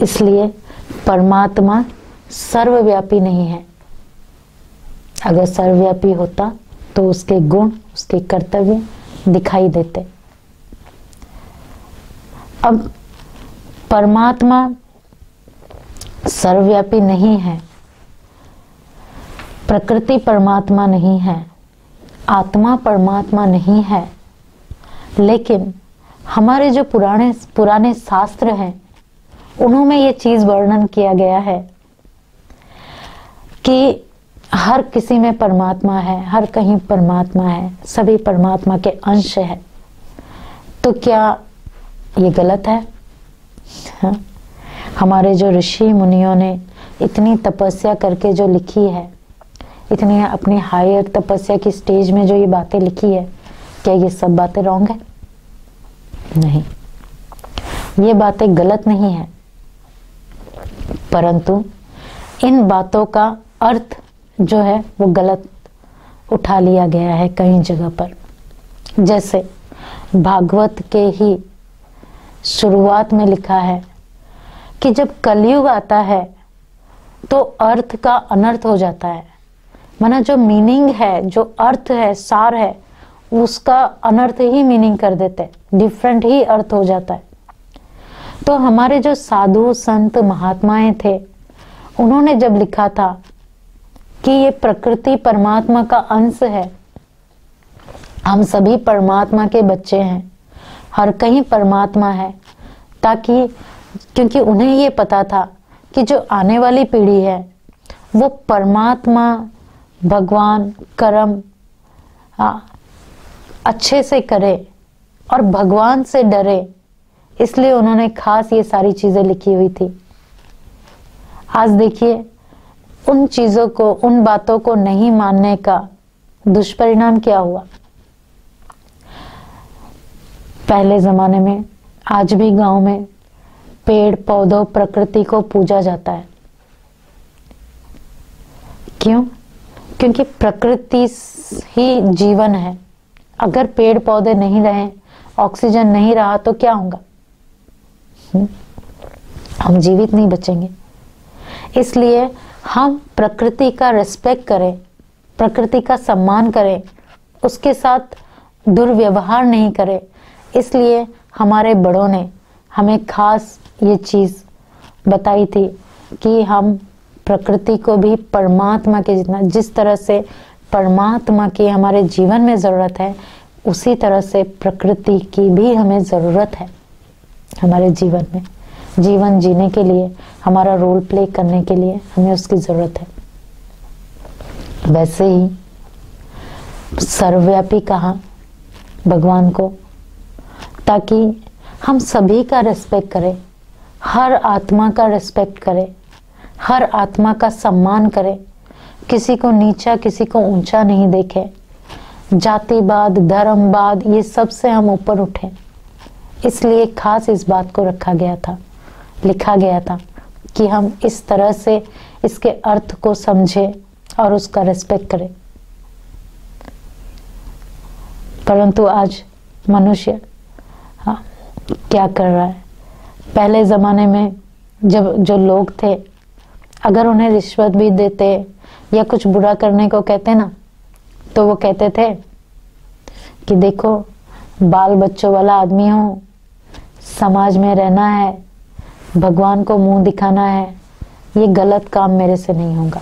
इसलिए परमात्मा सर्वव्यापी नहीं है। अगर सर्वव्यापी होता तो उसके गुण, उसके कर्तव्य दिखाई देते। अब परमात्मा सर्वव्यापी नहीं है, प्रकृति परमात्मा नहीं है, आत्मा परमात्मा नहीं है, लेकिन हमारे जो पुराने शास्त्र हैं उनमें ये चीज वर्णन किया गया है कि हर किसी में परमात्मा है, हर कहीं परमात्मा है, सभी परमात्मा के अंश है। तो क्या ये गलत है? हाँ? हमारे जो ऋषि मुनियों ने इतनी तपस्या करके जो लिखी है, इतनी अपनी हायर तपस्या की स्टेज में जो ये बातें लिखी है, क्या ये सब बातें रॉन्ग है? नहीं, ये बातें गलत नहीं है, परंतु इन बातों का अर्थ जो है वो गलत उठा लिया गया है कई जगह पर। जैसे भागवत के ही शुरुआत में लिखा है कि जब कलयुग आता है तो अर्थ का अनर्थ हो जाता है। माना जो मीनिंग है, जो अर्थ है, सार है, उसका अनर्थ ही मीनिंग कर देते, डिफरेंट ही अर्थ हो जाता है। तो हमारे जो साधु संत महात्माएं थे, उन्होंने जब लिखा था कि ये प्रकृति परमात्मा का अंश है, हम सभी परमात्मा के बच्चे हैं, हर कहीं परमात्मा है, ताकि क्योंकि उन्हें ये पता था कि जो आने वाली पीढ़ी है वो परमात्मा, भगवान, कर्म अच्छे से करे और भगवान से डरे, इसलिए उन्होंने खास ये सारी चीजें लिखी हुई थी। आज देखिए उन चीजों को, उन बातों को नहीं मानने का दुष्परिणाम क्या हुआ। पहले जमाने में, आज भी गांव में पेड़ पौधों, प्रकृति को पूजा जाता है। क्यों? क्योंकि प्रकृति ही जीवन है। अगर पेड़ पौधे नहीं रहे, ऑक्सीजन नहीं रहा तो क्या होगा? हम जीवित नहीं बचेंगे। इसलिए हम प्रकृति का रिस्पेक्ट करें, प्रकृति का सम्मान करें, उसके साथ दुर्व्यवहार नहीं करें। इसलिए हमारे बड़ों ने हमें खास ये चीज बताई थी कि हम प्रकृति को भी परमात्मा के जितना, जिस तरह से परमात्मा की हमारे जीवन में जरूरत है, उसी तरह से प्रकृति की भी हमें जरूरत है। हमारे जीवन में, जीवन जीने के लिए, हमारा रोल प्ले करने के लिए हमें उसकी जरूरत है। वैसे ही सर्वव्यापी कहा भगवान को, ताकि हम सभी का रिस्पेक्ट करें, हर आत्मा का रिस्पेक्ट करें, हर आत्मा का सम्मान करें, किसी को नीचा, किसी को ऊंचा नहीं देखें, जातिवाद, धर्मवाद, ये सब से हम ऊपर उठें। इसलिए खास इस बात को रखा गया था, लिखा गया था कि हम इस तरह से इसके अर्थ को समझें और उसका रिस्पेक्ट करें। परंतु आज मनुष्य क्या कर रहा है? पहले जमाने में जब जो लोग थे, अगर उन्हें रिश्वत भी देते या कुछ बुरा करने को कहते ना, तो वो कहते थे कि देखो बाल बच्चों वाला आदमी हूँ, समाज में रहना है, भगवान को मुंह दिखाना है, ये गलत काम मेरे से नहीं होगा।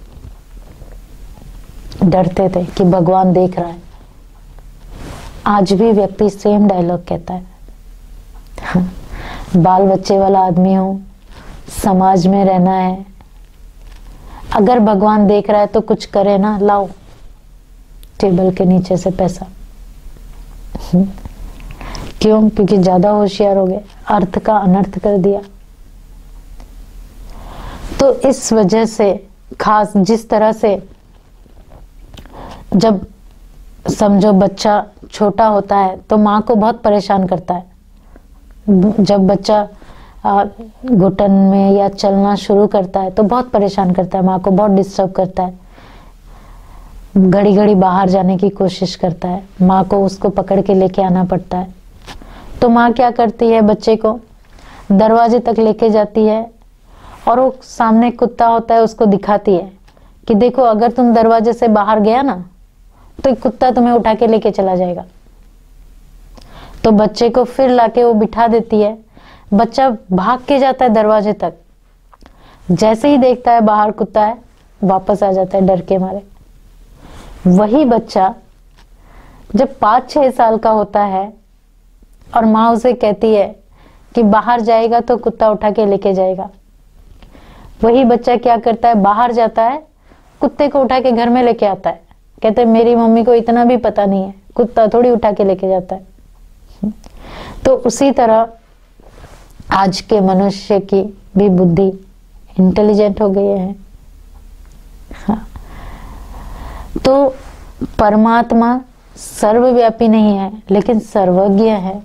डरते थे कि भगवान देख रहा है। आज भी व्यक्ति सेम डायलॉग कहता है, बाल बच्चे वाला आदमी हूँ, समाज में रहना है, अगर भगवान देख रहा है तो कुछ करे ना, लाओ टेबल के नीचे से पैसा। क्यों? क्योंकि ज्यादा होशियार हो गए, अर्थ का अनर्थ कर दिया। तो इस वजह से खास जिस तरह से जब समझो बच्चा छोटा होता है तो माँ को बहुत परेशान करता है। जब बच्चा घुटन में या चलना शुरू करता है तो बहुत परेशान करता है, माँ को बहुत डिस्टर्ब करता है, घड़ी घड़ी बाहर जाने की कोशिश करता है, माँ को उसको पकड़ के लेके आना पड़ता है। तो माँ क्या करती है, बच्चे को दरवाजे तक लेके जाती है और वो सामने कुत्ता होता है, उसको दिखाती है कि देखो अगर तुम दरवाजे से बाहर गया ना तो एक कुत्ता तुम्हें उठा के लेके चला जाएगा। तो बच्चे को फिर लाके वो बिठा देती है, बच्चा भाग के जाता है दरवाजे तक, जैसे ही देखता है बाहर कुत्ता है वापस आ जाता है डर के मारे। वही बच्चा जब 5-6 साल का होता है और माँ उसे कहती है कि बाहर जाएगा तो कुत्ता उठा के लेके जाएगा, वही बच्चा क्या करता है, बाहर जाता है, कुत्ते को उठा के घर में लेके आता है। कहते हैं मेरी मम्मी को इतना भी पता नहीं है, कुत्ता थोड़ी उठा के लेके जाता है। तो उसी तरह आज के मनुष्य की भी बुद्धि इंटेलिजेंट हो गई है। हाँ। तो परमात्मा सर्वव्यापी नहीं है लेकिन सर्वज्ञ है।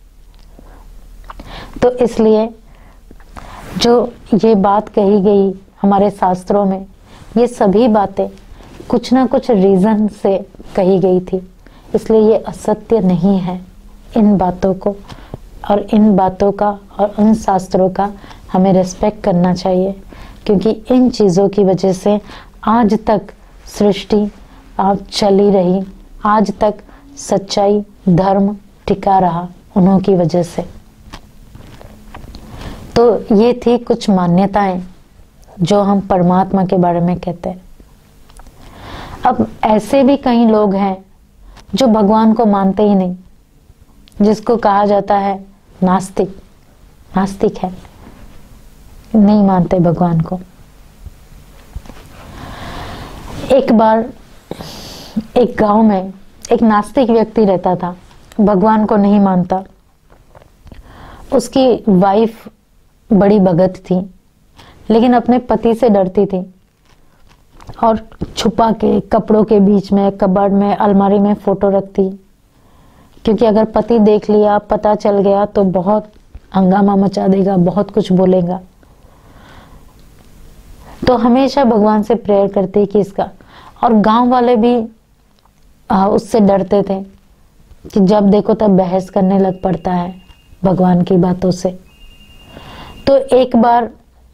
तो इसलिए जो ये बात कही गई हमारे शास्त्रों में, ये सभी बातें कुछ ना कुछ रीजन से कही गई थी, इसलिए ये असत्य नहीं है। इन बातों को और इन बातों का और उन शास्त्रों का हमें रिस्पेक्ट करना चाहिए, क्योंकि इन चीज़ों की वजह से आज तक सृष्टि चली रही, आज तक सच्चाई धर्म टिका रहा उन्हों की वजह से। तो ये थी कुछ मान्यताएं जो हम परमात्मा के बारे में कहते हैं। अब ऐसे भी कई लोग हैं जो भगवान को मानते ही नहीं, जिसको कहा जाता है नास्तिक। नास्तिक है, नहीं मानते भगवान को। एक बार एक गांव में एक नास्तिक व्यक्ति रहता था, भगवान को नहीं मानता। उसकी वाइफ बड़ी भगत थी लेकिन अपने पति से डरती थी और छुपा के कपड़ों के बीच में, कबर्ड में, अलमारी में फोटो रखती, क्योंकि अगर पति देख लिया, पता चल गया तो बहुत हंगामा मचा देगा, बहुत कुछ बोलेगा। तो हमेशा भगवान से प्रेयर करती कि इसका, और गांव वाले भी उससे डरते थे कि जब देखो तब बहस करने लग पड़ता है भगवान की बातों से। तो एक बार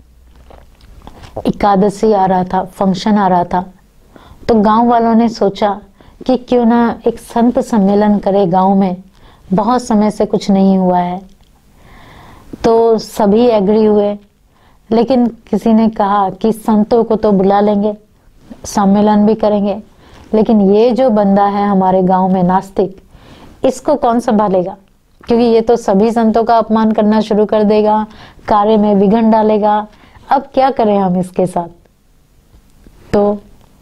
एकादशी आ रहा था, फंक्शन आ रहा था, तो गांव वालों ने सोचा कि क्यों ना एक संत सम्मेलन करे गांव में, बहुत समय से कुछ नहीं हुआ है। तो सभी एग्री हुए, लेकिन किसी ने कहा कि संतों को तो बुला लेंगे, सम्मेलन भी करेंगे, लेकिन ये जो बंदा है हमारे गांव में नास्तिक, इसको कौन संभालेगा, क्योंकि ये तो सभी संतों का अपमान करना शुरू कर देगा, कार्य में विघ्न डालेगा। अब क्या करें हम इसके साथ। तो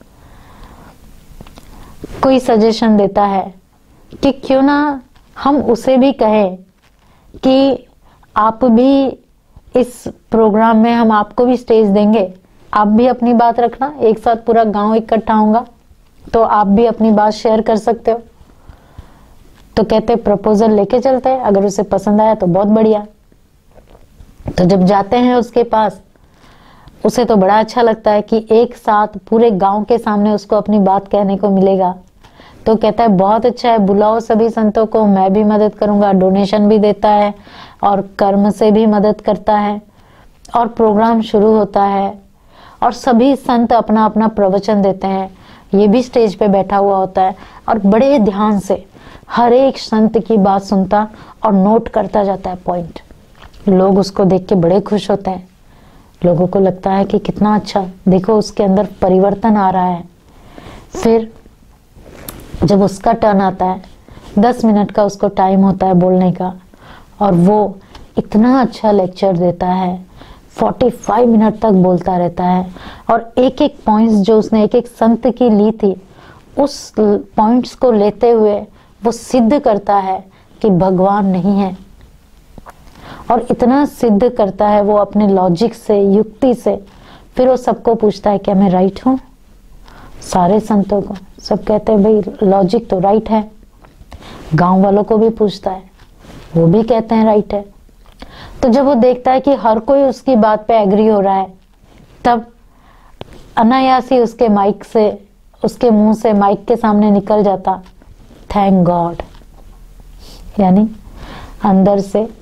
कोई सजेशन देता है कि क्यों ना हम उसे भी कहें कि आप भी इस प्रोग्राम में, हम आपको भी स्टेज देंगे, आप भी अपनी बात रखना, एक साथ पूरा गांव इकट्ठा होगा तो आप भी अपनी बात शेयर कर सकते हो। तो कहते प्रपोजल लेके चलते हैं, अगर उसे पसंद आया तो बहुत बढ़िया। तो जब जाते हैं उसके पास, उसे तो बड़ा अच्छा लगता है कि एक साथ पूरे गांव के सामने उसको अपनी बात कहने को मिलेगा। तो कहता है बहुत अच्छा है, बुलाओ सभी संतों को, मैं भी मदद करूंगा। डोनेशन भी देता है और कर्म से भी मदद करता है। और प्रोग्राम शुरू होता है और सभी संत अपना अपना प्रवचन देते हैं। ये भी स्टेज पे बैठा हुआ होता है और बड़े ध्यान से हर एक संत की बात सुनता और नोट करता जाता है पॉइंट। लोग उसको देख के बड़े खुश होते हैं, लोगों को लगता है कि कितना अच्छा, देखो उसके अंदर परिवर्तन आ रहा है। फिर जब उसका टर्न आता है, 10 मिनट का उसको टाइम होता है बोलने का, और वो इतना अच्छा लेक्चर देता है, 45 मिनट तक बोलता रहता है। और एक एक पॉइंट्स जो उसने एक एक संत की ली थी, उस पॉइंट्स को लेते हुए वो सिद्ध करता है कि भगवान नहीं है। और इतना सिद्ध करता है वो अपने लॉजिक से, युक्ति से। फिर वो सबको पूछता है क्या मैं राइट हूँ? सारे संतों को, सब कहते हैं भाई लॉजिक तो राइट है। गांव वालों को भी पूछता है, वो भी कहते हैं राइट है। तो जब वो देखता है कि हर कोई उसकी बात पे एग्री हो रहा है, तब अनायास ही उसके माइक से, उसके मुंह से माइक के सामने निकल जाता थैंक गॉड, यानी अंदर से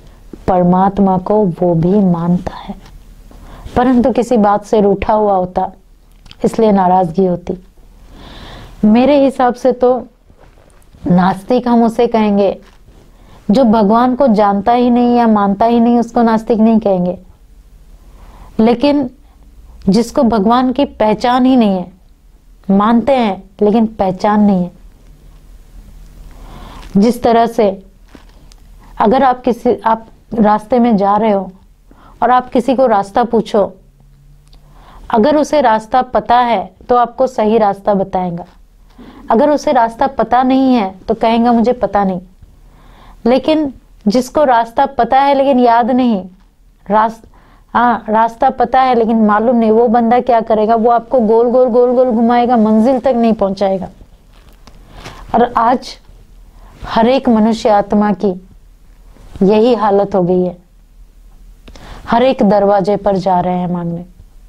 परमात्मा को वो भी मानता है, परंतु किसी बात से रूठा हुआ होता, इसलिए नाराजगी होती। मेरे हिसाब से तो नास्तिक हम उसे कहेंगे जो भगवान को जानता ही नहीं या मानता ही नहीं, उसको नास्तिक नहीं कहेंगे। लेकिन जिसको भगवान की पहचान ही नहीं है, मानते हैं लेकिन पहचान नहीं है। जिस तरह से अगर आप रास्ते में जा रहे हो और आप किसी को रास्ता पूछो, अगर उसे रास्ता पता है तो आपको सही रास्ता बताएगा, अगर उसे रास्ता पता नहीं है तो कहेगा मुझे पता नहीं। लेकिन जिसको रास्ता पता है लेकिन याद नहीं, रास्ता पता है लेकिन मालूम नहीं, वो बंदा क्या करेगा, वो आपको गोल गोल गोल गोल घुमाएगा, मंजिल तक नहीं पहुंचाएगा। और आज हर एक मनुष्य आत्मा की यही हालत हो गई है, हर एक दरवाजे पर जा रहे हैं मांगने।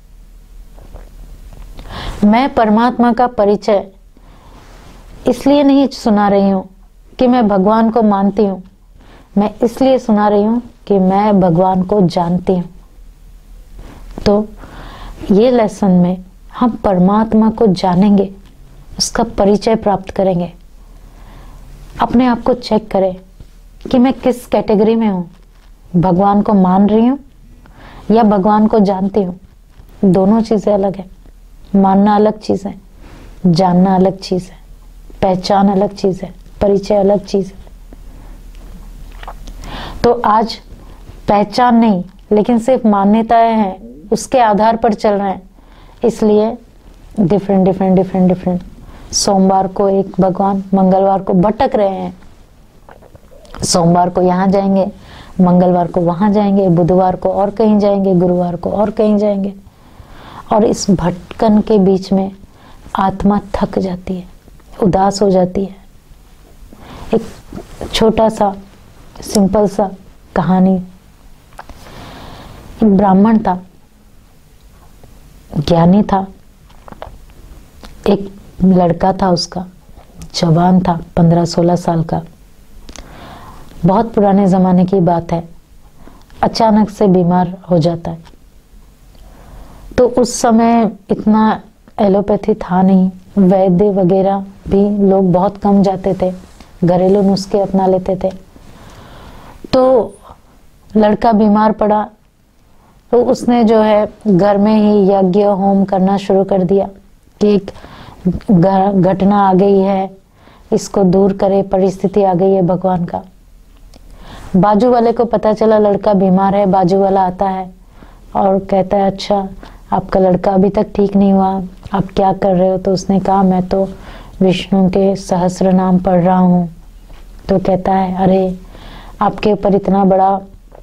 मैं परमात्मा का परिचय इसलिए नहीं सुना रही हूं कि मैं भगवान को मानती हूं, मैं इसलिए सुना रही हूं कि मैं भगवान को जानती हूं। तो ये लेसन में हम परमात्मा को जानेंगे, उसका परिचय प्राप्त करेंगे। अपने आप को चेक करें कि मैं किस कैटेगरी में हूं, भगवान को मान रही हूं या भगवान को जानती हूं। दोनों चीजें अलग है। मानना अलग चीज है, जानना अलग चीज है, पहचान अलग चीज है, परिचय अलग चीज है। तो आज पहचान नहीं लेकिन सिर्फ मान्यताएं हैं, उसके आधार पर चल रहे हैं, इसलिए डिफरेंट सोमवार को एक भगवान, मंगलवार को भटक रहे हैं। सोमवार को यहाँ जाएंगे, मंगलवार को वहां जाएंगे, बुधवार को और कहीं जाएंगे, गुरुवार को और कहीं जाएंगे। और इस भटकन के बीच में आत्मा थक जाती है, उदास हो जाती है। एक छोटा सा सिंपल सा कहानी। एक ब्राह्मण था, ज्ञानी था, एक लड़का था उसका, जवान था, 15-16 साल का। बहुत पुराने जमाने की बात है, अचानक से बीमार हो जाता है। तो उस समय इतना एलोपैथी था नहीं, वैद्य वगैरह भी लोग बहुत कम जाते थे, घरेलू नुस्खे अपना लेते थे। तो लड़का बीमार पड़ा तो उसने जो है घर में ही यज्ञ होम करना शुरू कर दिया कि एक घटना आ गई है, इसको दूर करे, परिस्थिति आ गई है भगवान का। बाजू वाले को पता चला लड़का बीमार है, बाजू वाला आता है और कहता है अच्छा आपका लड़का अभी तक ठीक नहीं हुआ, आप क्या कर रहे हो? तो उसने कहा मैं तो विष्णु के सहस्र नाम पढ़ रहा हूँ। तो कहता है अरे आपके ऊपर इतना बड़ा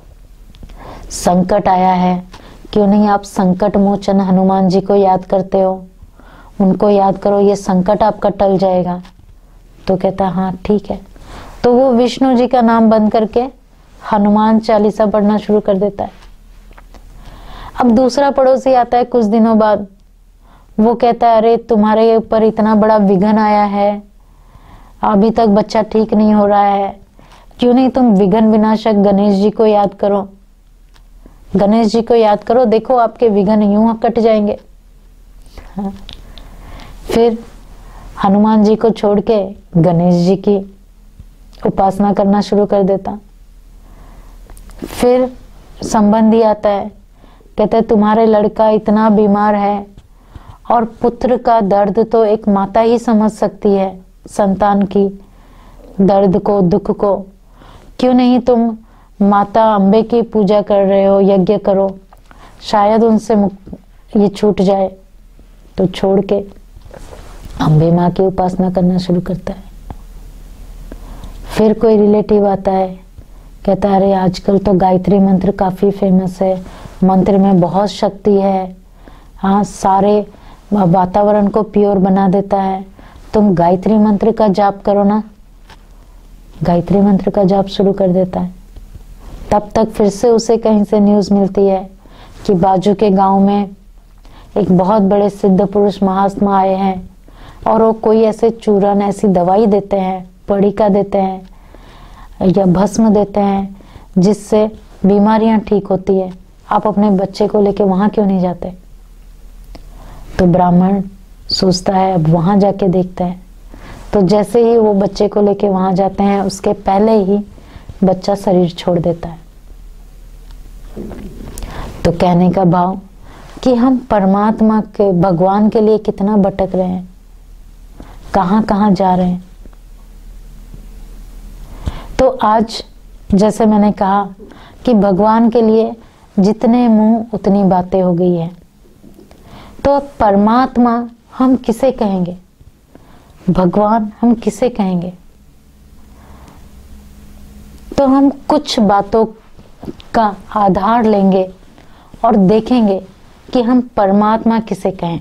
संकट आया है, क्यों नहीं आप संकट मोचन हनुमान जी को याद करते हो, उनको याद करो, ये संकट आपका टल जाएगा। तो कहता है हाँ ठीक है। तो वो विष्णु जी का नाम बंद करके हनुमान चालीसा पढ़ना शुरू कर देता है। अब दूसरा पड़ोसी आता है कुछ दिनों बाद, वो कहता है अरे तुम्हारे ऊपर इतना बड़ा विघ्न आया है, अभी तक बच्चा ठीक नहीं हो रहा है, क्यों नहीं तुम विघ्न विनाशक गणेश जी को याद करो, गणेश जी को याद करो, देखो आपके विघ्न यूं कट जाएंगे। हाँ। फिर हनुमान जी को छोड़ के गणेश जी की उपासना करना शुरू कर देता। फिर संबंधी आता है, कहते तुम्हारे लड़का इतना बीमार है और पुत्र का दर्द तो एक माता ही समझ सकती है, संतान की दर्द को, दुख को, क्यों नहीं तुम माता अम्बे की पूजा कर रहे हो, यज्ञ करो, शायद उनसे ये छूट जाए। तो छोड़ के अम्बे माँ की उपासना करना शुरू करता है। फिर कोई रिलेटिव आता है, कहता है अरे आजकल तो गायत्री मंत्र काफी फेमस है, मंत्र में बहुत शक्ति है, हाँ सारे वातावरण को प्योर बना देता है, तुम गायत्री मंत्र का जाप करो ना। गायत्री मंत्र का जाप शुरू कर देता है। तब तक फिर से उसे कहीं से न्यूज मिलती है कि बाजू के गांव में एक बहुत बड़े सिद्ध पुरुष महात्मा आए हैं और वो कोई ऐसे चूरन, ऐसी दवाई देते हैं, पड़िका देते हैं या भस्म देते हैं जिससे बीमारियां ठीक होती है, आप अपने बच्चे को लेके वहां क्यों नहीं जाते? तो ब्राह्मण सोचता है अब वहां जाके देखते हैं। तो जैसे ही वो बच्चे को लेके वहां जाते हैं, उसके पहले ही बच्चा शरीर छोड़ देता है। तो कहने का भाव कि हम परमात्मा के, भगवान के लिए कितना भटक रहे हैं, कहां कहां जा रहे हैं। तो आज जैसे मैंने कहा कि भगवान के लिए जितने मुंह उतनी बातें हो गई है। तो परमात्मा हम किसे कहेंगे, भगवान हम किसे कहेंगे? तो हम कुछ बातों का आधार लेंगे और देखेंगे कि हम परमात्मा किसे कहें।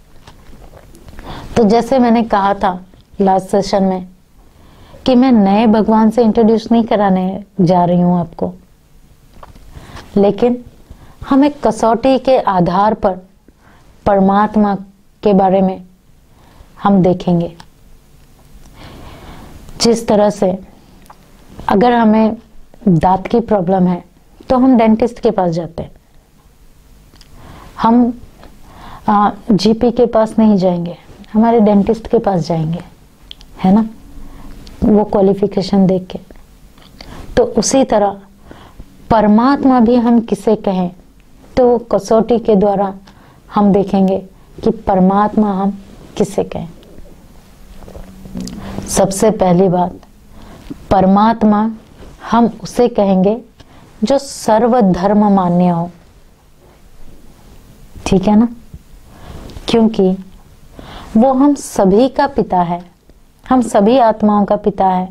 तो जैसे मैंने कहा था लास्ट सेशन में कि मैं नए भगवान से इंट्रोड्यूस नहीं कराने जा रही हूं आपको, लेकिन हम एक कसौटी के आधार पर परमात्मा के बारे में हम देखेंगे। जिस तरह से अगर हमें दांत की प्रॉब्लम है तो हम डेंटिस्ट के पास जाते हैं, हम जीपी के पास नहीं जाएंगे, हमारे डेंटिस्ट के पास जाएंगे, है ना, वो क्वालिफिकेशन देख के। तो उसी तरह परमात्मा भी हम किसे कहें, तो वो कसौटी के द्वारा हम देखेंगे कि परमात्मा हम किसे कहें। सबसे पहली बात, परमात्मा हम उसे कहेंगे जो सर्वधर्म मान्य हो, ठीक है ना, क्योंकि वो हम सभी का पिता है, हम सभी आत्माओं का पिता है।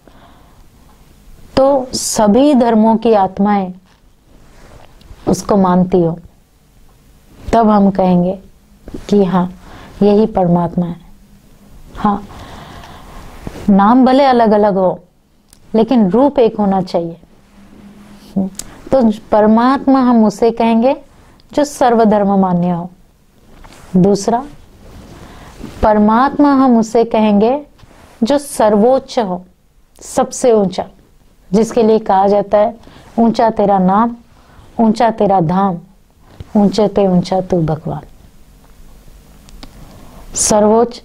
तो सभी धर्मों की आत्माएं उसको मानती हो, तब हम कहेंगे कि हाँ यही परमात्मा है। हाँ, नाम भले अलग अलग हो लेकिन रूप एक होना चाहिए। तो परमात्मा हम उसे कहेंगे जो सर्वधर्म मान्य हो। दूसरा, परमात्मा हम उसे कहेंगे जो सर्वोच्च हो, सबसे ऊंचा, जिसके लिए कहा जाता है ऊंचा तेरा नाम, ऊंचा तेरा धाम, ऊंचे ते ऊंचा तू भगवान। सर्वोच्च,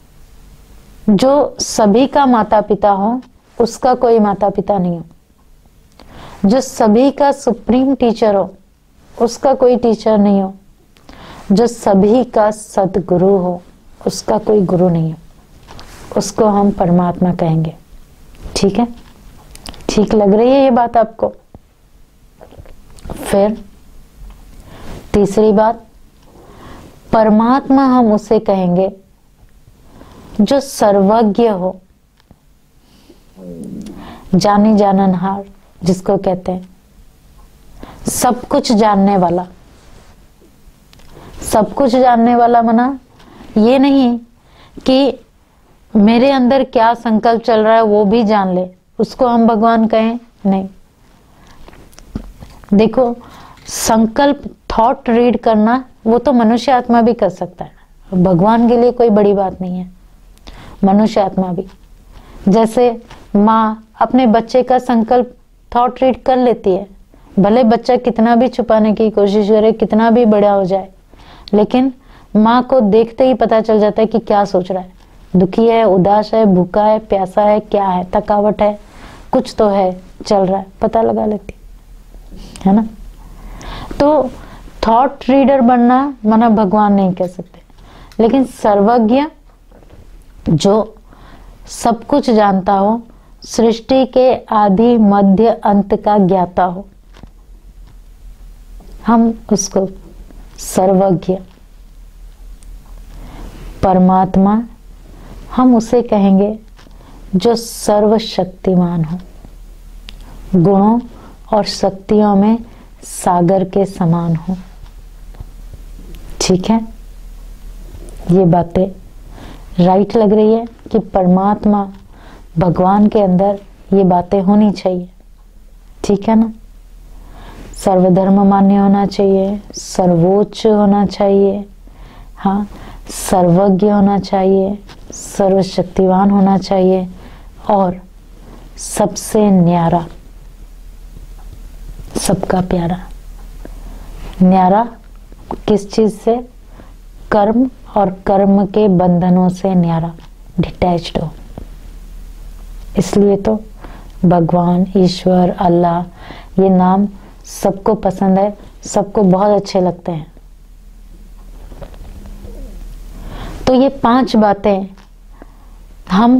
जो सभी का माता पिता हो, उसका कोई माता पिता नहीं हो। जो सभी का सुप्रीम टीचर हो, उसका कोई टीचर नहीं हो। जो सभी का सदगुरु हो, उसका कोई गुरु नहीं हो। उसको हम परमात्मा कहेंगे। ठीक है, ठीक लग रही है ये बात आपको? फिर तीसरी बात, परमात्मा हम उसे कहेंगे जो सर्वज्ञ हो, जानी जाननहार जिसको कहते हैं, सब कुछ जानने वाला। सब कुछ जानने वाला मना ये नहीं कि मेरे अंदर क्या संकल्प चल रहा है वो भी जान ले, उसको हम भगवान कहें? नहीं। देखो, संकल्प, थॉट रीड करना वो तो मनुष्य आत्मा भी कर सकता है, भगवान के लिए कोई बड़ी बात नहीं है। मनुष्य आत्मा भी, जैसे माँ अपने बच्चे का संकल्प थॉट रीड कर लेती है, भले बच्चा कितना भी छुपाने की कोशिश करे, कितना भी बड़ा हो जाए, लेकिन माँ को देखते ही पता चल जाता है कि क्या सोच रहा है, दुखी है, उदास है, भूखा है, प्यासा है, क्या है, थकावट है, कुछ तो है, चल रहा है, पता लगा लेती है ना। तो थॉट रीडर बनना मना भगवान नहीं कह सकते, लेकिन सर्वज्ञ जो सब कुछ जानता हो, सृष्टि के आदि मध्य अंत का ज्ञाता हो, हम उसको सर्वज्ञ। परमात्मा हम उसे कहेंगे जो सर्वशक्तिमान हो, गुणों और शक्तियों में सागर के समान हो। ठीक है, ये बातें राइट लग रही है कि परमात्मा, भगवान के अंदर ये बातें होनी चाहिए। ठीक है ना, सर्वधर्म मान्य होना चाहिए, सर्वोच्च होना चाहिए, हाँ, सर्वज्ञ होना चाहिए, सर्वशक्तिवान होना चाहिए, और सबसे न्यारा, सबका प्यारा। न्यारा किस चीज से? कर्म और कर्म के बंधनों से न्यारा, डिटैच्ड हो। इसलिए तो भगवान, ईश्वर, अल्लाह ये नाम सबको पसंद है, सबको बहुत अच्छे लगते हैं। तो ये 5 बातें हम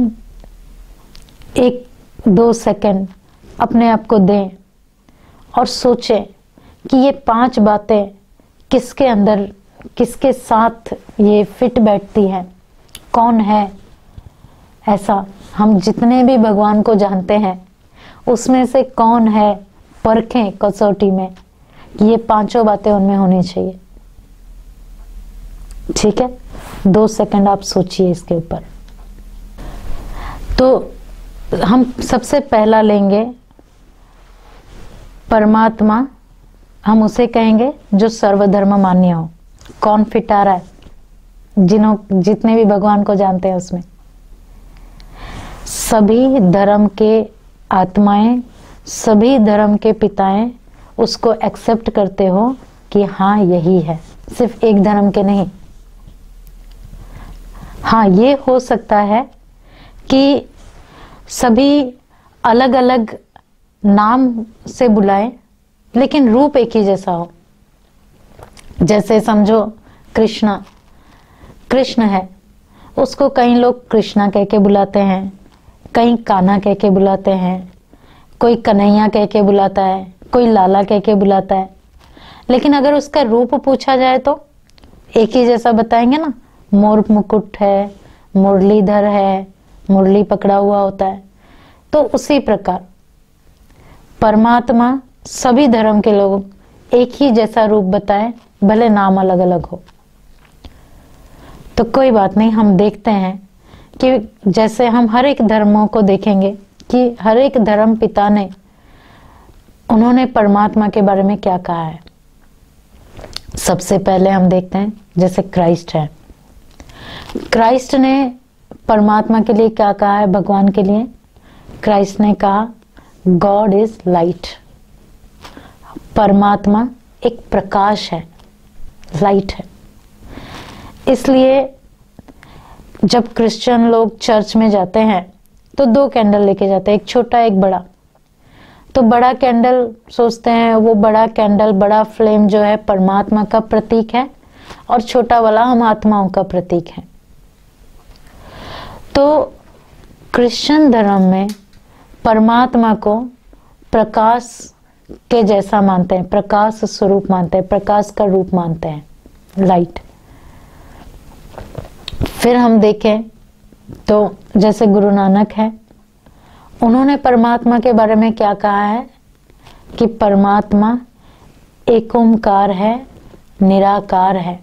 1-2 सेकंड अपने आप को दें और सोचें कि ये 5 बातें किसके अंदर, किसके साथ ये फिट बैठती है, कौन है ऐसा। हम जितने भी भगवान को जानते हैं उसमें से कौन है, परखें कसौटी में कि ये 5 बातें उनमें होनी चाहिए। ठीक है, 2 सेकंड आप सोचिए इसके ऊपर। तो हम सबसे पहला लेंगे परमात्मा, हम उसे कहेंगे जो सर्वधर्म मान्य हो। कौन फिट आ रहा है? जितने भी भगवान को जानते हैं उसमें सभी धर्म के आत्माएं, सभी धर्म के पिताएं उसको एक्सेप्ट करते हो कि हाँ यही है, सिर्फ एक धर्म के नहीं। हाँ, ये हो सकता है कि सभी अलग अलग नाम से बुलाएं लेकिन रूप एक ही जैसा हो। जैसे समझो कृष्ण है, उसको कई लोग कृष्णा कह के बुलाते हैं, कई कान्हा कह के बुलाते हैं, कोई कन्हैया कह के बुलाता है, कोई लाला कह के बुलाता है। लेकिन अगर उसका रूप पूछा जाए तो एक ही जैसा बताएंगे ना। मोर मुकुट है, मुरलीधर है, मुरली पकड़ा हुआ होता है। तो उसी प्रकार परमात्मा सभी धर्म के लोग एक ही जैसा रूप बताए, भले नाम अलग अलग हो। तो कोई बात नहीं, हम देखते हैं कि जैसे हम हर एक धर्मों को देखेंगे कि हर एक धर्म पिता ने, उन्होंने परमात्मा के बारे में क्या कहा है। सबसे पहले हम देखते हैं जैसे क्राइस्ट है, क्राइस्ट ने परमात्मा के लिए क्या कहा है? भगवान के लिए क्राइस्ट ने कहा गॉड इज लाइट। परमात्मा एक प्रकाश है, लाइट है। इसलिए जब क्रिश्चियन लोग चर्च में जाते हैं तो 2 कैंडल लेके जाते हैं, एक छोटा एक बड़ा। तो बड़ा कैंडल सोचते हैं वो बड़ा कैंडल, बड़ा फ्लेम जो है परमात्मा का प्रतीक है और छोटा वाला हम आत्माओं का प्रतीक है। तो क्रिश्चियन धर्म में परमात्मा को प्रकाश के जैसा मानते हैं, प्रकाश स्वरूप मानते हैं, प्रकाश का रूप मानते हैं, लाइट। फिर हम देखें तो जैसे गुरु नानक है, उन्होंने परमात्मा के बारे में क्या कहा है कि परमात्मा एक ओंकार है, निराकार है।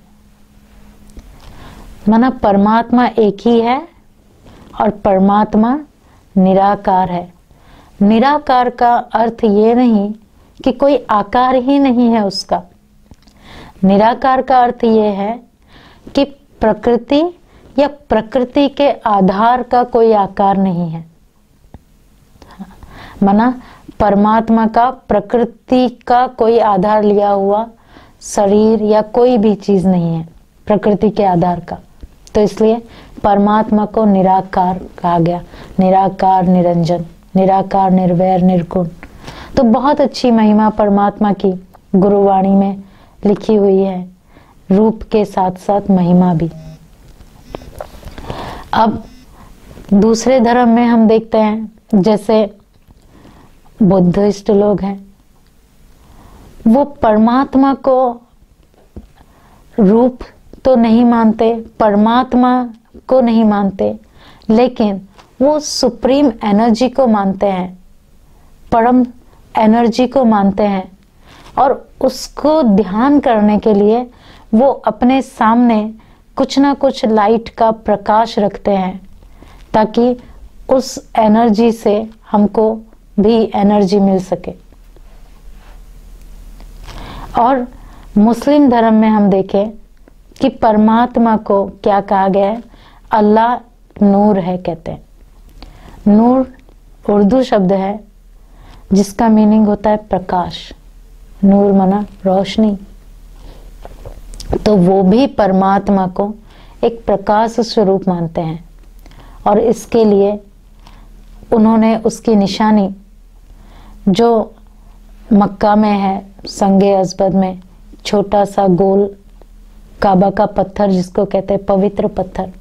माना परमात्मा एक ही है और परमात्मा निराकार है। निराकार का अर्थ ये नहीं कि कोई आकार ही नहीं है उसका। निराकार का अर्थ ये है कि प्रकृति या प्रकृति के आधार का कोई आकार नहीं है। माना परमात्मा का प्रकृति का कोई आधार लिया हुआ शरीर या कोई भी चीज नहीं है प्रकृति के आधार का। तो इसलिए परमात्मा को निराकार कहा गया, निराकार निरंजन, निराकार निर्वैर निर्गुण। तो बहुत अच्छी महिमा परमात्मा की गुरुवाणी में लिखी हुई है, रूप के साथ साथ महिमा भी। अब दूसरे धर्म में हम देखते हैं जैसे बुद्धिस्ट लोग हैं, वो परमात्मा को रूप तो नहीं मानते, परमात्मा को नहीं मानते, लेकिन वो सुप्रीम एनर्जी को मानते हैं, परम एनर्जी को मानते हैं। और उसको ध्यान करने के लिए वो अपने सामने कुछ ना कुछ लाइट का प्रकाश रखते हैं ताकि उस एनर्जी से हमको भी एनर्जी मिल सके। और मुस्लिम धर्म में हम देखें कि परमात्मा को क्या कहा गया है? अल्लाह नूर है कहते हैं। नूर उर्दू शब्द है जिसका मीनिंग होता है प्रकाश। नूर मना रोशनी, तो वो भी परमात्मा को एक प्रकाश स्वरूप मानते हैं। और इसके लिए उन्होंने उसकी निशानी जो मक्का में है, संगे अजबद में छोटा सा गोल काबा का पत्थर जिसको कहते हैं पवित्र पत्थर,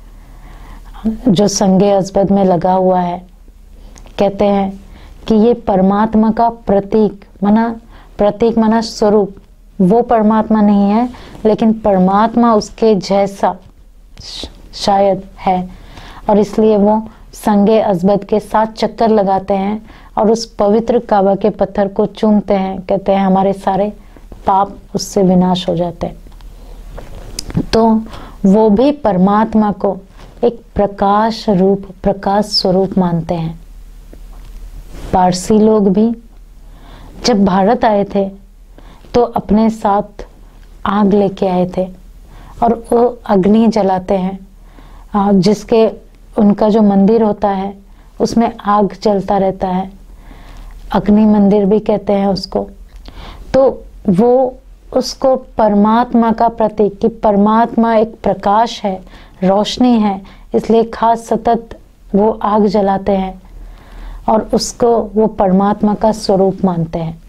जो संगे अजबद में लगा हुआ है, कहते हैं कि ये परमात्मा का प्रतीक माना स्वरूप। वो परमात्मा नहीं है, लेकिन परमात्मा उसके जैसा शायद है, और इसलिए वो संगे अजबद के 7 चक्कर लगाते हैं और उस पवित्र काबा के पत्थर को चूमते हैं। कहते हैं हमारे सारे पाप उससे विनाश हो जाते हैं। तो वो भी परमात्मा को एक प्रकाश स्वरूप मानते हैं। पारसी लोग भी जब भारत आए थे तो अपने साथ आग लेके आए थे, और वो अग्नि जलाते हैं, जिसके उनका जो मंदिर होता है उसमें आग जलता रहता है, अग्नि मंदिर भी कहते हैं उसको। तो वो उसको परमात्मा का प्रतीक, कि परमात्मा एक प्रकाश है, रोशनी है, इसलिए खास सतत वो आग जलाते हैं और उसको वो परमात्मा का स्वरूप मानते हैं।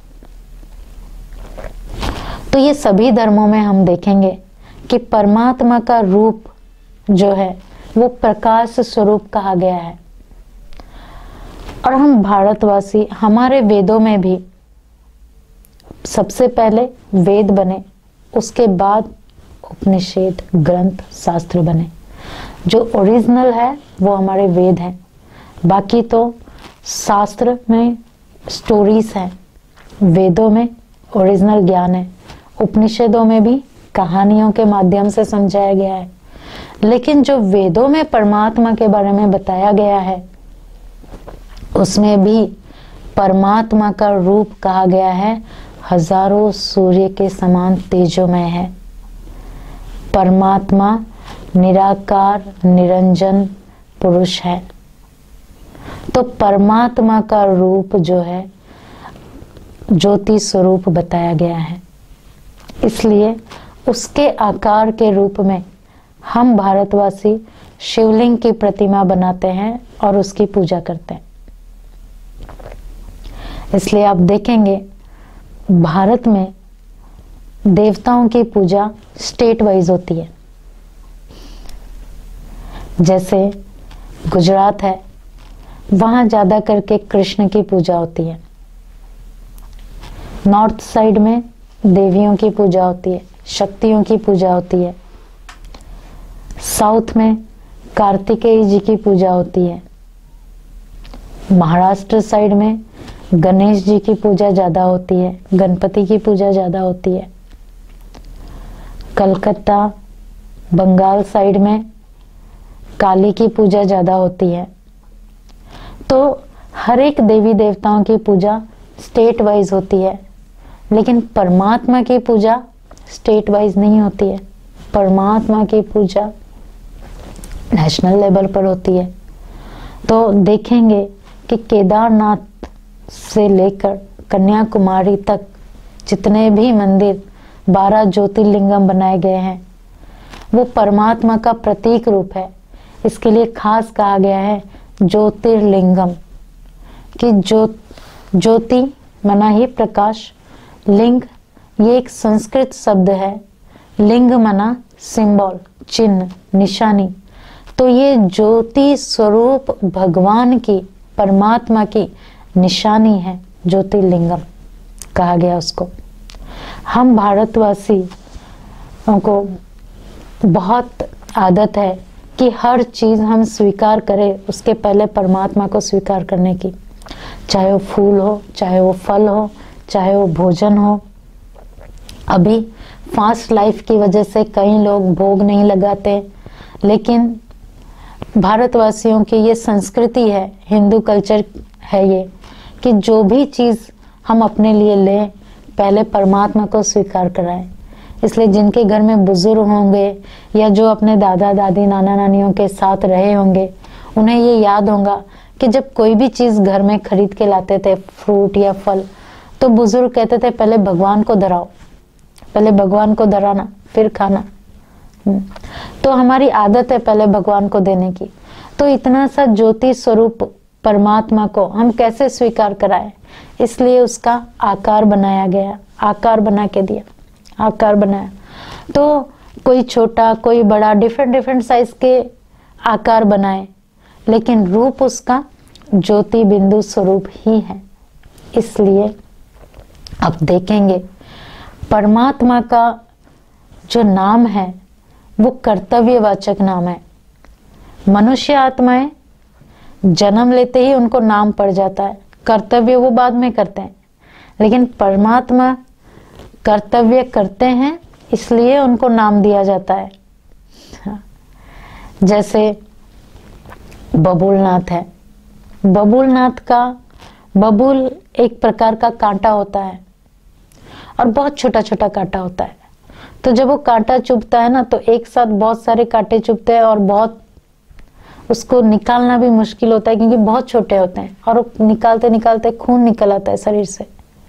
तो ये सभी धर्मों में हम देखेंगे कि परमात्मा का रूप जो है वो प्रकाश स्वरूप कहा गया है। और हम भारतवासी, हमारे वेदों में भी सबसे पहले वेद बने, उसके बाद उपनिषद ग्रंथ शास्त्र बने। जो ओरिजिनल है वो हमारे वेद हैं, बाकी तो शास्त्र में स्टोरीज हैं, वेदों में ओरिजिनल ज्ञान है, उपनिषदों में भी कहानियों के माध्यम से समझाया गया है। लेकिन जो वेदों में परमात्मा के बारे में बताया गया है उसमें भी परमात्मा का रूप कहा गया है हजारों सूर्य के समान तेजोमय है। परमात्मा निराकार निरंजन पुरुष है। तो परमात्मा का रूप जो है ज्योति स्वरूप बताया गया है, इसलिए उसके आकार के रूप में हम भारतवासी शिवलिंग की प्रतिमा बनाते हैं और उसकी पूजा करते हैं। इसलिए आप देखेंगे भारत में देवताओं की पूजा स्टेट वाइज होती है। जैसे गुजरात है, वहां ज्यादा करके कृष्ण की पूजा होती है। नॉर्थ साइड में देवियों की पूजा होती है, शक्तियों की पूजा होती है। साउथ में कार्तिकेय जी की पूजा होती है। महाराष्ट्र साइड में गणेश जी की पूजा ज्यादा होती है, गणपति की पूजा ज्यादा होती है। कलकत्ता बंगाल साइड में काली की पूजा ज्यादा होती है। तो हर एक देवी देवताओं की पूजा स्टेट वाइज होती है, लेकिन परमात्मा की पूजा स्टेट वाइज नहीं होती है। परमात्मा की पूजा नेशनल लेवल पर होती है। तो देखेंगे कि केदारनाथ से लेकर कन्याकुमारी तक जितने भी मंदिर 12 ज्योतिर्लिंगम बनाए गए हैं वो परमात्मा का प्रतीक रूप है। इसके लिए खास कहा गया है ज्योतिर्लिंगम, कि ज्योति मना ही प्रकाश, लिंग ये एक संस्कृत शब्द है, लिंग मना सिंबल, चिन्ह, निशानी। तो ये ज्योति स्वरूप भगवान की, परमात्मा की निशानी है, ज्योतिर्लिंगम कहा गया उसको। हम भारतवासी को बहुत आदत है कि हर चीज हम स्वीकार करें उसके पहले परमात्मा को स्वीकार करने की, चाहे वो फूल हो, चाहे वो फल हो, चाहे वो भोजन हो। अभी फास्ट लाइफ की वजह से कई लोग भोग नहीं लगाते, लेकिन भारतवासियों की ये संस्कृति है, हिंदू कल्चर है ये, कि जो भी चीज हम अपने लिए लें पहले परमात्मा को स्वीकार कराएं। इसलिए जिनके घर में बुजुर्ग होंगे या जो अपने दादा दादी नाना नानियों के साथ रहे होंगे, उन्हें ये याद होगा कि जब कोई भी चीज घर में खरीद के लाते थे, फ्रूट या फल, तो बुजुर्ग कहते थे पहले भगवान को धराओ, पहले भगवान को धराना फिर खाना। तो हमारी आदत है पहले भगवान को देने की। तो इतना सा ज्योति स्वरूप परमात्मा को हम कैसे स्वीकार कराएं, इसलिए उसका आकार बनाया गया, आकार बना के दिया, आकार बनाया। तो कोई छोटा कोई बड़ा, डिफरेंट डिफरेंट साइज के आकार बनाए, लेकिन रूप उसका ज्योति बिंदु स्वरूप ही है। इसलिए अब देखेंगे परमात्मा का जो नाम है वो कर्तव्यवाचक नाम है। मनुष्य आत्माएं जन्म लेते ही उनको नाम पड़ जाता है, कर्तव्य वो बाद में करते हैं, लेकिन परमात्मा कर्तव्य करते हैं इसलिए उनको नाम दिया जाता है। जैसे बबूलनाथ है, बबूलनाथ का, बबूल एक प्रकार का कांटा होता है और बहुत छोटा छोटा कांटा होता है। तो जब वो कांटा चुभता है ना, तो एक साथ बहुत सारे कांटे चुभते हैं और बहुत उसको निकालना भी मुश्किल होता है, क्योंकि बहुत छोटे होते हैं और निकालते निकालते खून निकल आता है शरीर से।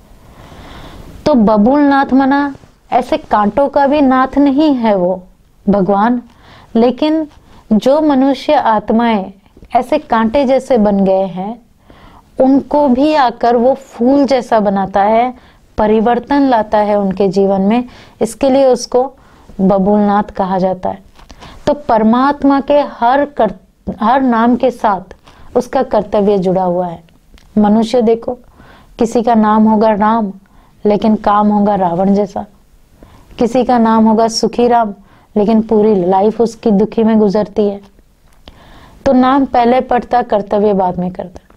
तो बबूलनाथ मना ऐसे कांटों का भी नाथ नहीं है वो भगवान, लेकिन जो मनुष्य आत्माएं ऐसे कांटे जैसे बन गए हैं, उनको भी आकर वो फूल जैसा बनाता है, परिवर्तन लाता है उनके जीवन में। इसके लिए उसको बबूलनाथ कहा जाता है। तो परमात्मा के हर नाम के साथ उसका कर्तव्य जुड़ा हुआ है। मनुष्य देखो, किसी का नाम होगा राम, लेकिन काम होगा रावण जैसा। किसी का नाम होगा सुखी राम, लेकिन पूरी लाइफ उसकी दुखी में गुजरती है। तो नाम पहले पड़ता, कर्तव्य बाद में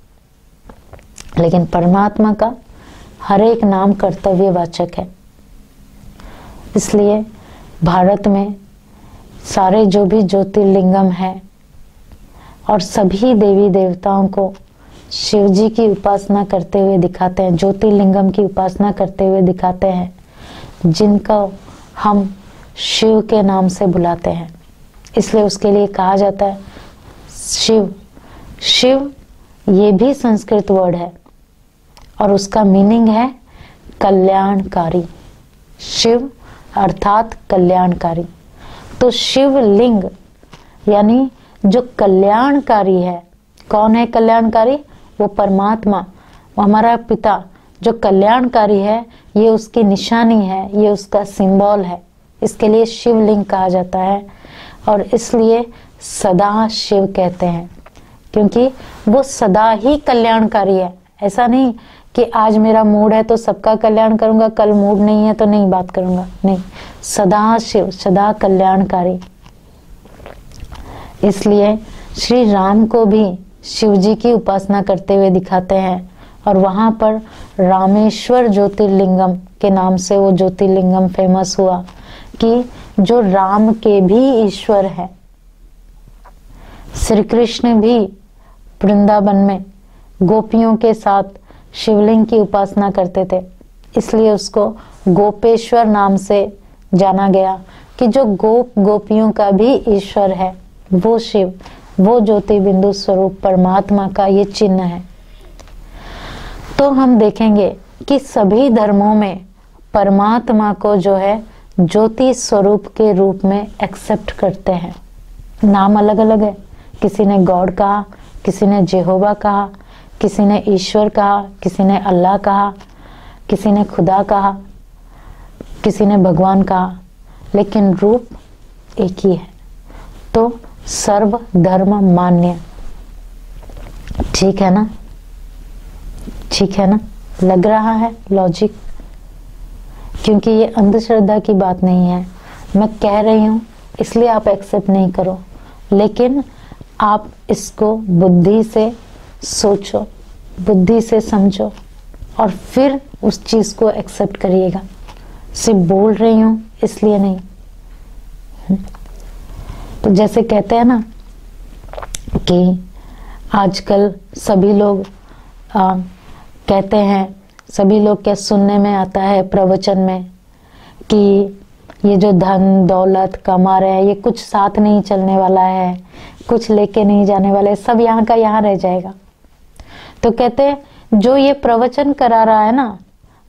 करता। लेकिन परमात्मा का हर एक नाम कर्तव्यवाचक है। इसलिए भारत में सारे जो भी ज्योतिर्लिंगम है और सभी देवी देवताओं को शिव जी की उपासना करते हुए दिखाते हैं, ज्योतिर्लिंगम की उपासना करते हुए दिखाते हैं, जिनका हम शिव के नाम से बुलाते हैं। इसलिए उसके लिए कहा जाता है शिव। शिव ये भी संस्कृत वर्ड है और उसका मीनिंग है कल्याणकारी। शिव अर्थात कल्याणकारी। तो शिवलिंग यानी जो कल्याणकारी है, कौन है कल्याणकारी? वो परमात्मा, वो हमारा पिता जो कल्याणकारी है, ये उसकी निशानी है, ये उसका सिंबल है। इसके लिए शिवलिंग कहा जाता है और इसलिए सदा शिव कहते हैं, क्योंकि वो सदा ही कल्याणकारी है। ऐसा नहीं कि आज मेरा मूड है तो सबका कल्याण करूंगा, कल मूड नहीं है तो नहीं बात करूंगा, नहीं, सदा शिव, सदा कल्याणकारी। इसलिए श्री राम को भी शिव जी की उपासना करते हुए दिखाते हैं और वहां पर रामेश्वर ज्योतिर्लिंगम के नाम से वो ज्योतिर्लिंगम फेमस हुआ कि जो राम के भी ईश्वर है। श्री कृष्ण भी वृंदावन में गोपियों के साथ शिवलिंग की उपासना करते थे, इसलिए उसको गोपेश्वर नाम से जाना गया कि जो गोपियों का भी ईश्वर है वो शिव, वो ज्योति बिंदु स्वरूप परमात्मा का ये चिन्ह है। तो हम देखेंगे कि सभी धर्मों में परमात्मा को जो है ज्योति स्वरूप के रूप में एक्सेप्ट करते हैं। नाम अलग अलग है, किसी ने गॉड कहा, किसी ने जेहोवा कहा, किसी ने ईश्वर कहा, किसी ने अल्लाह कहा, किसी ने खुदा कहा, किसी ने भगवान कहा, लेकिन रूप एक ही है। तो सर्व धर्म मान्य। ठीक है ना? ठीक है ना? लग रहा है लॉजिक? क्योंकि ये अंधश्रद्धा की बात नहीं है, मैं कह रही हूं इसलिए आप एक्सेप्ट नहीं करो, लेकिन आप इसको बुद्धि से सोचो, बुद्धि से समझो और फिर उस चीज को एक्सेप्ट करिएगा। सिर्फ बोल रही हूं इसलिए नहीं। तो जैसे कहते हैं ना कि आजकल सभी लोग कहते हैं, सभी लोग क्या सुनने में आता है प्रवचन में कि ये जो धन दौलत कमा रहे हैं ये कुछ साथ नहीं चलने वाला है, कुछ लेके नहीं जाने वाले, सब यहाँ का यहाँ रह जाएगा। तो कहते हैं जो ये प्रवचन करा रहा है ना,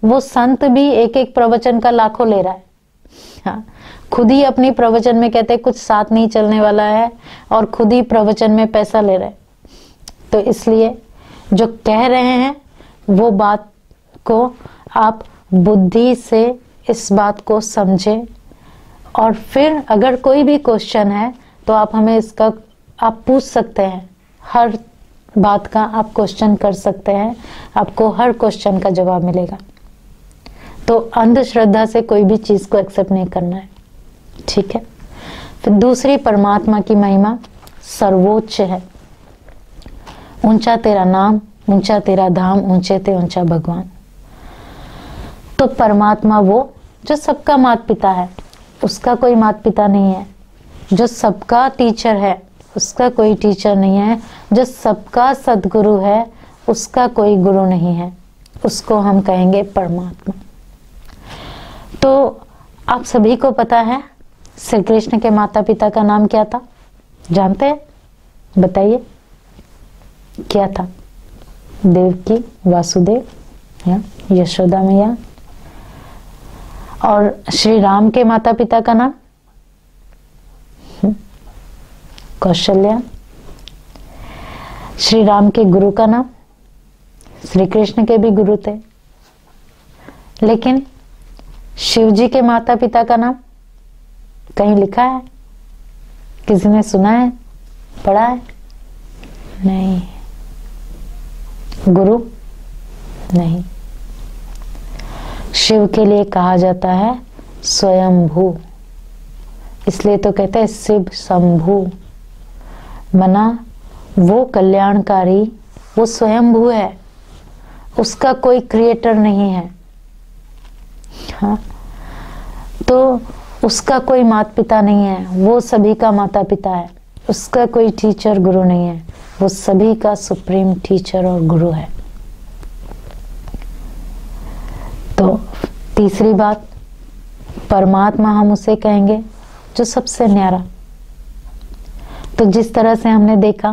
वो संत भी एक एक प्रवचन का लाखों ले रहा है। हाँ, खुद ही अपनी प्रवचन में कहते हैं कुछ साथ नहीं चलने वाला है और खुद ही प्रवचन में पैसा ले रहे हैं। तो इसलिए जो कह रहे हैं वो बात को आप बुद्धि से इस बात को समझें, और फिर अगर कोई भी क्वेश्चन है तो आप हमें इसका आप पूछ सकते हैं। हर बात का आप क्वेश्चन कर सकते हैं, आपको हर क्वेश्चन का जवाब मिलेगा। तो अंधश्रद्धा से कोई भी चीज को एक्सेप्ट नहीं करना है, ठीक है। फिर दूसरी, परमात्मा की महिमा सर्वोच्च है। ऊंचा तेरा नाम, ऊंचा तेरा धाम, ऊंचे ते ऊंचा भगवान। तो परमात्मा वो जो सबका माता पिता है, उसका कोई माता पिता नहीं है। जो सबका टीचर है, उसका कोई टीचर नहीं है। जो सबका सद्गुरु है, उसका कोई गुरु नहीं है। उसको हम कहेंगे परमात्मा। तो आप सभी को पता है श्री कृष्ण के माता पिता का नाम क्या था, जानते हैं? बताइए क्या था? देवकी, वासुदेव या यशोदा मैया। और श्री राम के माता पिता का नाम कौशल्या। श्री राम के गुरु का नाम, श्री कृष्ण के भी गुरु थे, लेकिन शिव जी के माता पिता का नाम कहीं लिखा है? किसी ने सुना है, पढ़ा है? नहीं। गुरु नहीं। शिव के लिए कहा जाता है स्वयंभू, इसलिए तो कहते हैं शिव शंभु। मना वो कल्याणकारी, वो स्वयंभू है, उसका कोई क्रिएटर नहीं है। हाँ, तो उसका कोई माता पिता नहीं है, वो सभी का माता पिता है। उसका कोई टीचर गुरु नहीं है, वो सभी का सुप्रीम टीचर और गुरु है। तो तीसरी बात, परमात्मा हम उसे कहेंगे जो सबसे न्यारा। तो जिस तरह से हमने देखा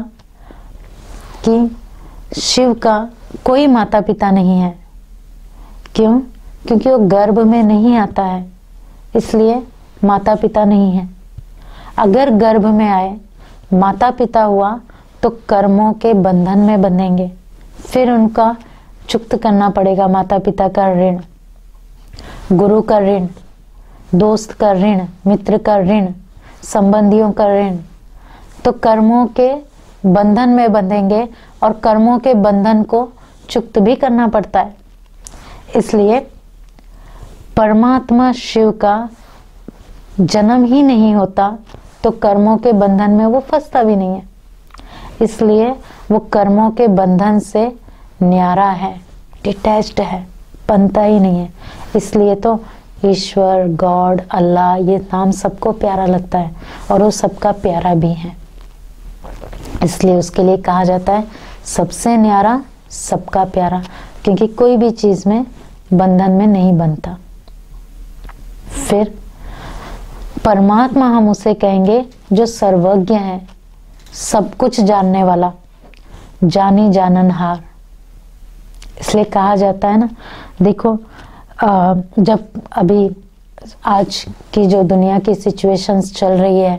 कि शिव का कोई माता पिता नहीं है, क्यों? क्योंकि वो गर्भ में नहीं आता है, इसलिए माता पिता नहीं है। अगर गर्भ में आए, माता पिता हुआ, तो कर्मों के बंधन में बंधेंगे, फिर उनका चुक्त करना पड़ेगा माता पिता का ऋण, गुरु का ऋण, दोस्त का ऋण, मित्र का ऋण, संबंधियों का ऋण। तो कर्मों के बंधन में बंधेंगे और कर्मों के बंधन को चुक्त भी करना पड़ता है। इसलिए परमात्मा शिव का जन्म ही नहीं होता तो कर्मों के बंधन में वो फंसता भी नहीं है। इसलिए वो कर्मों के बंधन से न्यारा है, डिटैच्ड है, बनता ही नहीं है। इसलिए तो ईश्वर, गॉड, अल्लाह, ये नाम सबको प्यारा लगता है और वो सबका प्यारा भी है। इसलिए उसके लिए कहा जाता है सबसे न्यारा, सबका प्यारा, क्योंकि कोई भी चीज में बंधन में नहीं बनता। फिर परमात्मा हम उसे कहेंगे जो सर्वज्ञ है, सब कुछ जानने वाला, जानी जाननहार। इसलिए कहा जाता है ना, देखो जब अभी आज की जो दुनिया की सिचुएशंस चल रही है,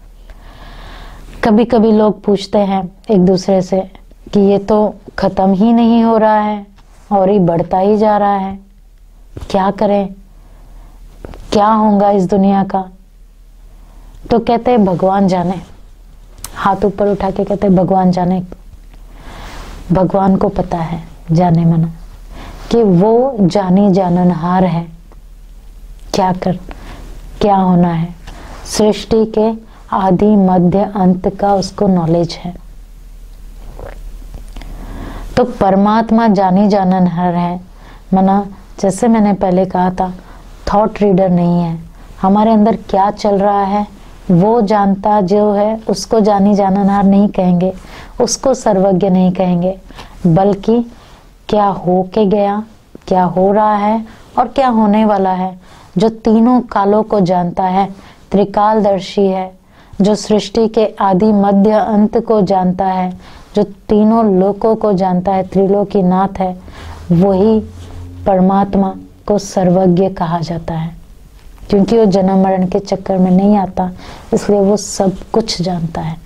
कभी कभी लोग पूछते हैं एक दूसरे से कि ये तो खत्म ही नहीं हो रहा है और ये बढ़ता ही जा रहा है, क्या करें, क्या होगा इस दुनिया का? तो कहते हैं भगवान जाने, हाथ ऊपर उठा के कहते हैं भगवान जाने। भगवान को पता है, जाने मना, कि वो जानी जाननहार है, क्या होना है। सृष्टि के आदि मध्य अंत का उसको नॉलेज है। तो परमात्मा जानी जाननहार है, मना जैसे मैंने पहले कहा था, थॉट रीडर नहीं है। हमारे अंदर क्या चल रहा है वो जानता जो है, उसको जानी जाननहार नहीं कहेंगे, उसको सर्वज्ञ नहीं कहेंगे, बल्कि क्या हो के गया, क्या हो रहा है और क्या होने वाला है, जो तीनों कालों को जानता है, त्रिकालदर्शी है, जो सृष्टि के आदि मध्य अंत को जानता है, जो तीनों लोकों को जानता है, त्रिलोकीनाथ है, वही परमात्मा को सर्वज्ञ कहा जाता है, क्योंकि वो जन्म मरण के चक्कर में नहीं आता, इसलिए वो सब कुछ जानता है।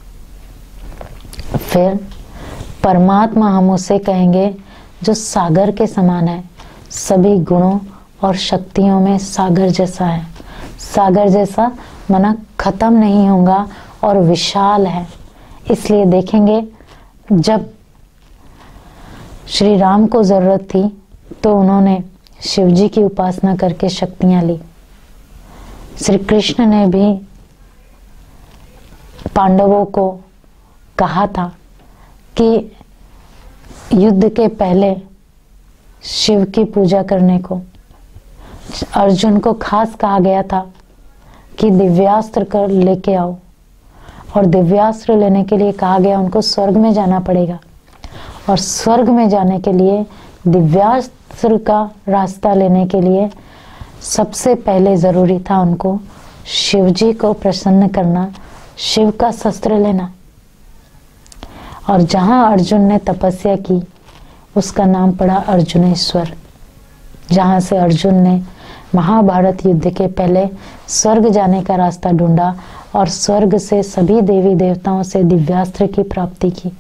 फिर परमात्मा हम उसे कहेंगे जो सागर के समान है, सभी गुणों और शक्तियों में सागर जैसा है। सागर जैसा माना खत्म नहीं होगा और विशाल है। इसलिए देखेंगे जब श्री राम को जरूरत थी तो उन्होंने शिव जी की उपासना करके शक्तियां ली। श्री कृष्ण ने भी पांडवों को कहा था कि युद्ध के पहले शिव की पूजा करने को। अर्जुन को खास कहा गया था कि दिव्यास्त्र कर लेके आओ, और दिव्यास्त्र लेने के लिए कहा गया उनको स्वर्ग में जाना पड़ेगा, और स्वर्ग में जाने के लिए दिव्यास्त्र का रास्ता लेने के लिए सबसे पहले जरूरी था उनको शिव जी को प्रसन्न करना, शिव का शस्त्र लेना। और जहां अर्जुन ने तपस्या की उसका नाम पड़ा अर्जुनेश्वर, जहां से अर्जुन ने महाभारत युद्ध के पहले स्वर्ग जाने का रास्ता ढूंढा और स्वर्ग से सभी देवी देवताओं से दिव्यास्त्र की प्राप्ति की।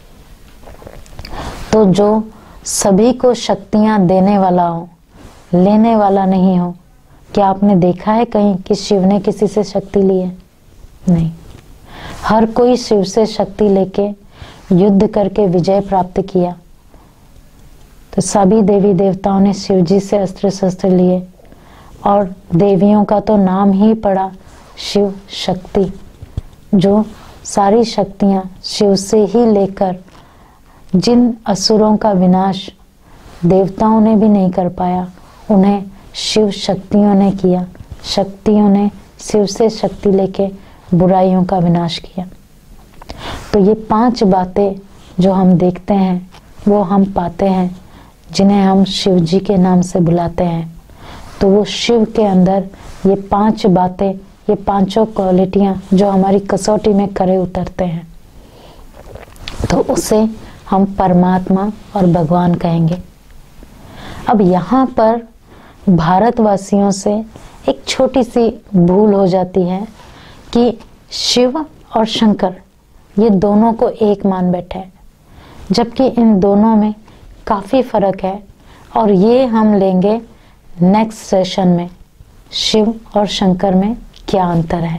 तो जो सभी को शक्तियां देने वाला हो, लेने वाला नहीं हो। क्या आपने देखा है कहीं कि शिव ने किसी से शक्ति ली है? नहीं। हर कोई शिव से शक्ति लेके युद्ध करके विजय प्राप्त किया। तो सभी देवी देवताओं ने शिव जी से अस्त्र शस्त्र लिए, और देवियों का तो नाम ही पड़ा शिव शक्ति। जो सारी शक्तियां शिव से ही लेकर जिन असुरों का विनाश देवताओं ने भी नहीं कर पाया, उन्हें शिव शक्तियों ने किया। शक्तियों ने शिव से शक्ति लेके बुराइयों का विनाश किया। तो ये 5 बातें जो हम देखते हैं वो हम पाते हैं, जिन्हें हम शिव जी के नाम से बुलाते हैं। तो वो शिव के अंदर ये 5 बातें, ये 5 क्वालिटियां जो हमारी कसौटी में खरे उतरते हैं, तो उसे हम परमात्मा और भगवान कहेंगे। अब यहाँ पर भारतवासियों से एक छोटी सी भूल हो जाती है कि शिव और शंकर ये दोनों को एक मान बैठे हैं, जबकि इन दोनों में काफ़ी फर्क है। और ये हम लेंगे नेक्स्ट सेशन में, शिव और शंकर में क्या अंतर है।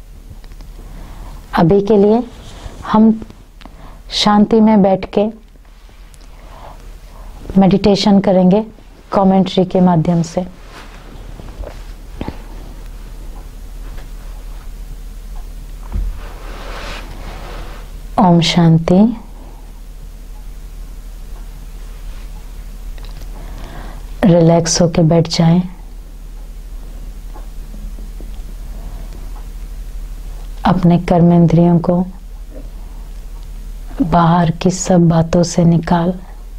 अभी के लिए हम शांति में बैठ के मेडिटेशन करेंगे कमेंट्री के माध्यम से। ओम शांति। रिलैक्स होके बैठ जाएं। अपने कर्मेंद्रियों को बाहर की सब बातों से निकाल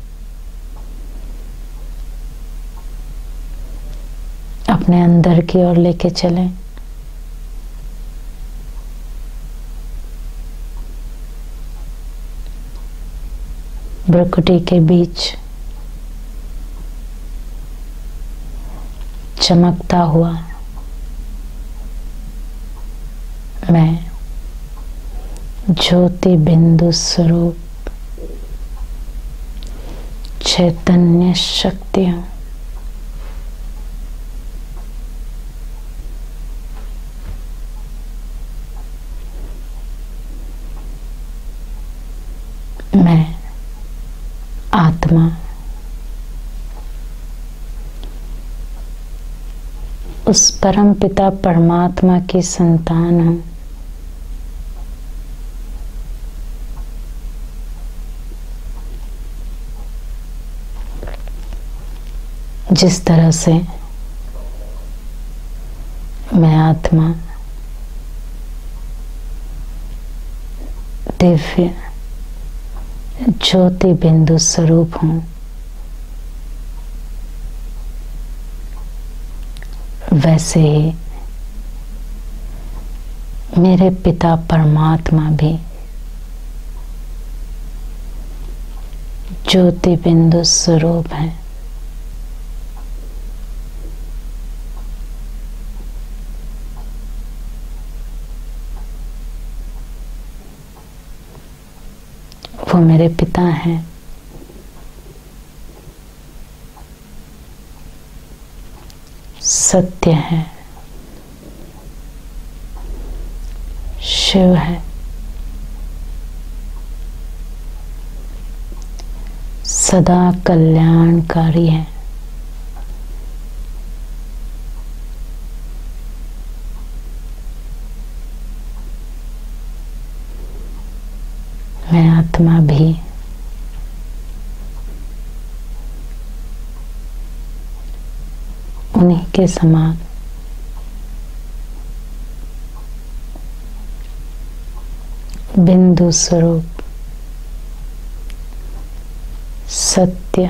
अपने अंदर की ओर लेके चलें। भ्रुकुटी के बीच चमकता हुआ मैं ज्योति बिंदु स्वरूप चैतन्य शक्ति हूँ। मैं आत्मा उस परम पिता परमात्मा की संतान हूँ। जिस तरह से मैं आत्मा दिव्य ज्योति बिंदु स्वरूप हूँ, वैसे ही मेरे पिता परमात्मा भी ज्योति बिंदु स्वरूप हैं। वो मेरे पिता हैं। सत्य है, शिव है, सदा कल्याणकारी है। मैं आत्मा भी उन्हीं के समान बिंदु स्वरूप सत्य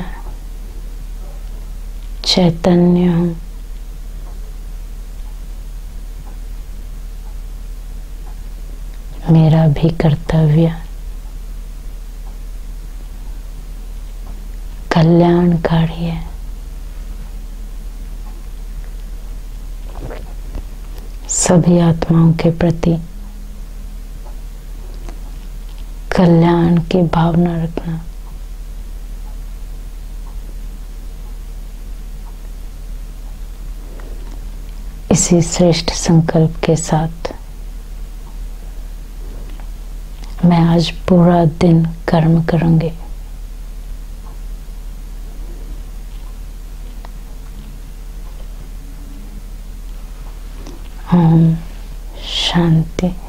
चैतन्य हूँ। मेरा भी कर्तव्य कल्याणकारी है। सभी आत्माओं के प्रति कल्याण की भावना रखना। इसी श्रेष्ठ संकल्प के साथ मैं आज पूरा दिन कर्म करूंगी। ओम शांति।